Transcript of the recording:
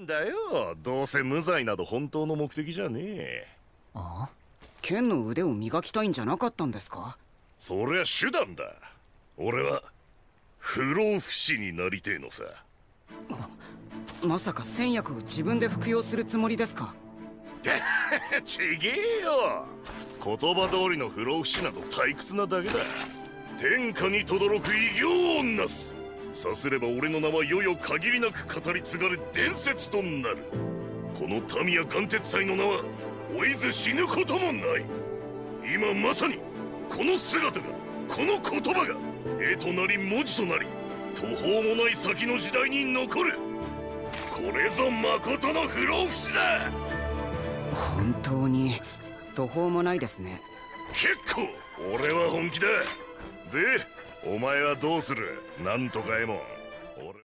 だよ、どうせ無罪など本当の目的じゃねえ。 あ？剣の腕を磨きたいんじゃなかったんですか？ そりゃ手段だ。俺は不老不死になりてえのさ。 まさか戦薬を自分で服用するつもりですか？ ちげえよ。言葉通りの不老不死など退屈なだけだ。天下に轟く偉業をなす。さすれば俺の名は世々限りなく語り継がれ伝説となる。このタミヤ眼鉄斎の名は老いず死ぬこともない。今まさにこの姿が、この言葉が絵となり文字となり、途方もない先の時代に残る。これぞ誠の不老不死だ。 本当に途方もないですね。 結構俺は本気だ。で、お前はどうする？なんとかエモン。